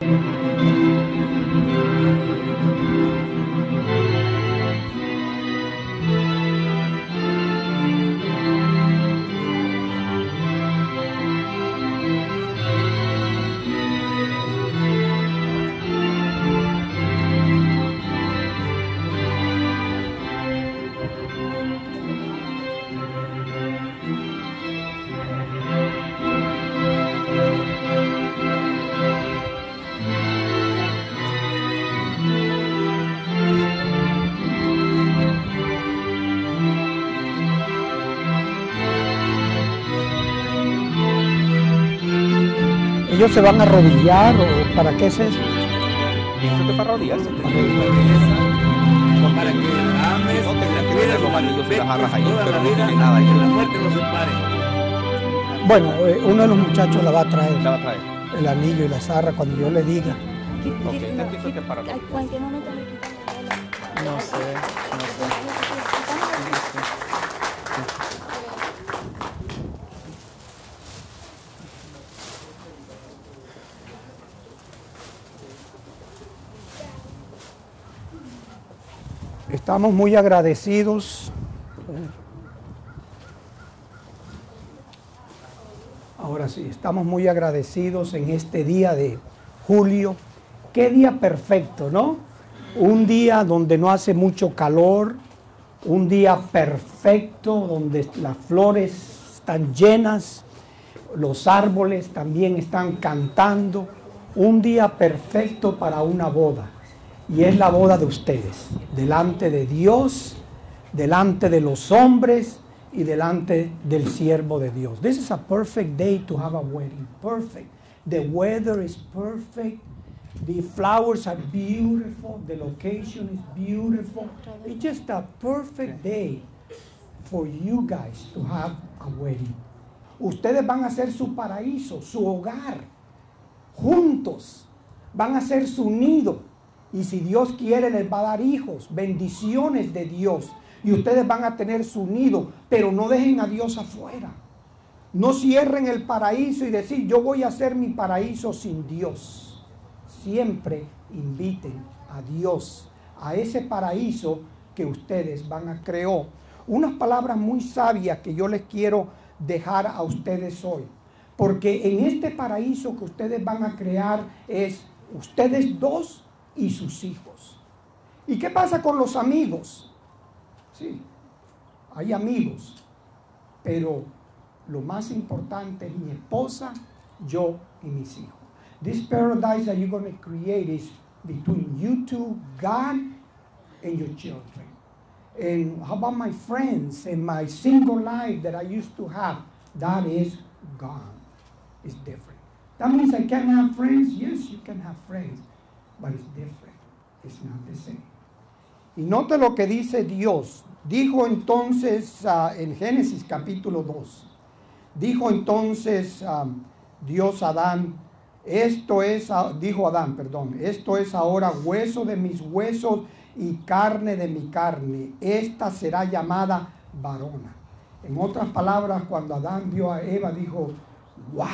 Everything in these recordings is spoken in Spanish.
¿Ellos se van a arrodillar o para qué es eso? Esto es para arrodillarse. Para que ames, No tendrás que cuides tener los anillos y las jarras ahí, toda pero la no vida, tiene nada ahí. que la muerte nos separe. Bueno, uno de los muchachos la va a traer, La va a traer. el anillo y la zarra, cuando yo le diga. Ok, usted piensa que para arrodillarse. ¿En qué momento le quitan el velo? No sé. Estamos muy agradecidos. Ahora sí, estamos muy agradecidos en este día de julio. Qué día perfecto, ¿no? Un día donde no hace mucho calor, un día perfecto donde las flores están llenas, los árboles también están cantando. Un día perfecto para una boda. Y es la boda de ustedes, delante de Dios, delante de los hombres y delante del siervo de Dios. This is a perfect day to have a wedding. Perfect. The weather is perfect. The flowers are beautiful. The location is beautiful. It's just a perfect day for you guys to have a wedding. Ustedes van a ser su paraíso, su hogar, juntos. Van a ser su nido. Y si Dios quiere, les va a dar hijos, bendiciones de Dios. Y ustedes van a tener su nido, pero no dejen a Dios afuera. No cierren el paraíso y decir, yo voy a hacer mi paraíso sin Dios. Siempre inviten a Dios a ese paraíso que ustedes van a crear. Unas palabras muy sabias que yo les quiero dejar a ustedes hoy. Porque en este paraíso que ustedes van a crear es ustedes dos y sus hijos. ¿Y qué pasa con los amigos? Sí, hay amigos, pero lo más importante es mi esposa, yo y mis hijos. This paradise that you're going to create is between you two, God, and your children. And how about my friends and my single life that I used to have? That is gone. It's different. That means I can't have friends? Yes, you can have friends. But it's different. It's not the same. Y note lo que dice Dios. Dijo entonces en Génesis capítulo 2. Dijo entonces Dios a Adán, dijo Adán, perdón, esto es ahora hueso de mis huesos y carne de mi carne. Esta será llamada varona. En otras palabras, cuando Adán vio a Eva, dijo, wow,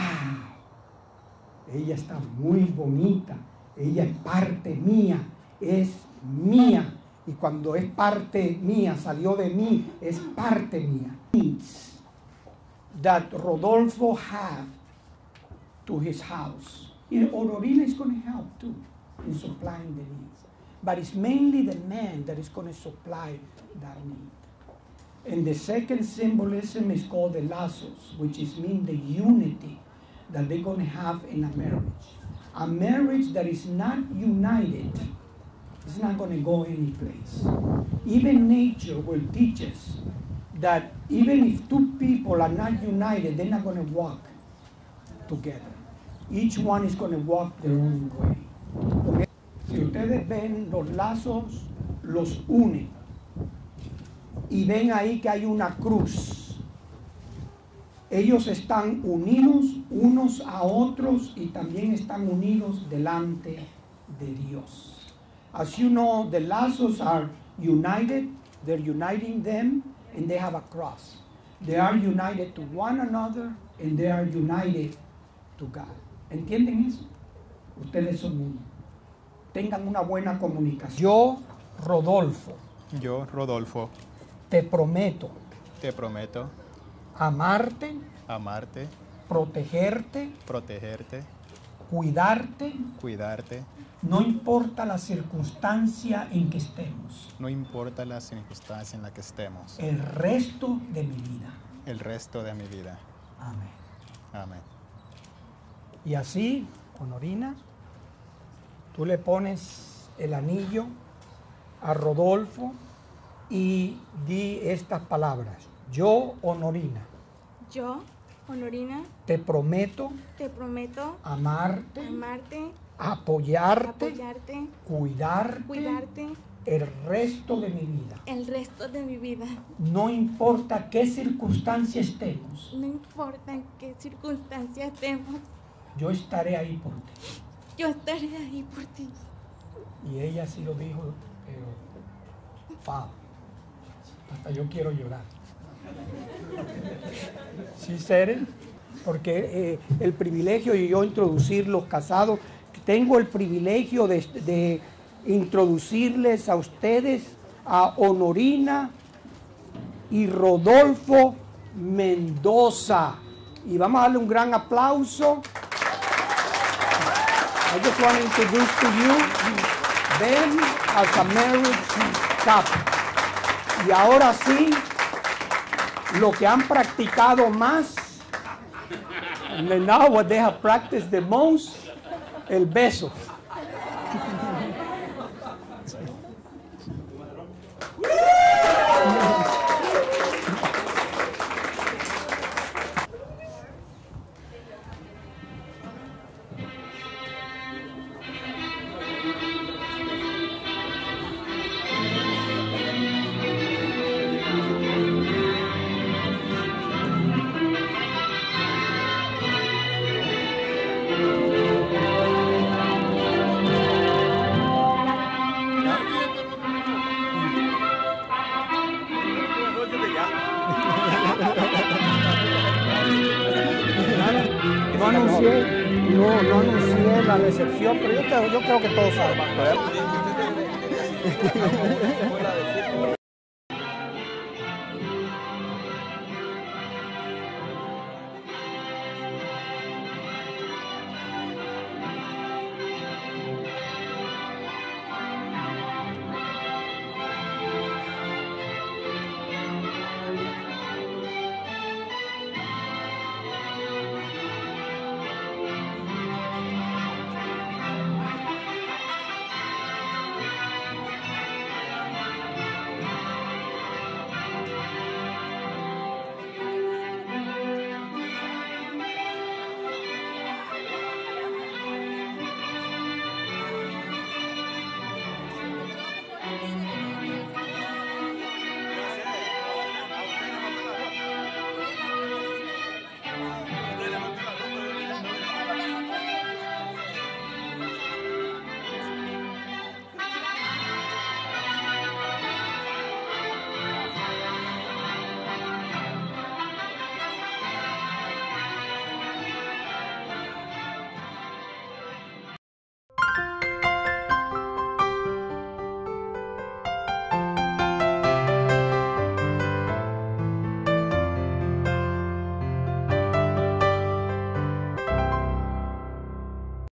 ella está muy bonita. Ella es parte mía, es mía. Y cuando es parte mía, salió de mí, es parte mía. Needs that Rodolfo have to his house. And Aurorina is going to help too in supplying the needs. But it's mainly the man that is going to supply that need. And the second symbolism is called the lazos, which is mean the unity that they're going to have in a marriage. A marriage that is not united is not going to go any place. Even nature will teach us that even if two people are not united, they're not going to walk together. Each one is going to walk their own way. Si ustedes ven, los lazos los unen. Y ven ahí que hay una cruz. Ellos están unidos unos a otros y también están unidos delante de Dios. As you know, the lazos are united. They're uniting them and they have a cross. They are united to one another and they are united to God. ¿Entienden eso? Ustedes tengan una buena comunicación. Yo, Rodolfo, Yo, Rodolfo, te prometo te prometo amarte, amarte, protegerte, protegerte, cuidarte, cuidarte, no importa la circunstancia en que estemos, no importa la circunstancia en la que estemos, el resto de mi vida. el resto de mi vida. Amén. Amén. Y así, Honorina, tú le pones el anillo a Rodolfo y di estas palabras. Yo, Honorina, Yo, Honorina, te prometo te prometo amarte, amarte, apoyarte, apoyarte, cuidarte, cuidarte el resto de mi vida. el resto de mi vida. No importa qué circunstancia estemos, No importa en qué circunstancia estemos, yo estaré ahí por ti. yo estaré ahí por ti. Y ella sí lo dijo, pero wow, hasta yo quiero llorar. ¿Sí, Seren? Porque el privilegio de yo introducir los casados, tengo el privilegio de introducirles a ustedes a Honorina y Rodolfo Mendoza. Y vamos a darle un gran aplauso. I just want to introduce to you them as a marriage couple. Y ahora sí, lo que han practicado más, and now what they have practiced the most, el beso. No anuncié la recepción, pero yo creo que todos saben.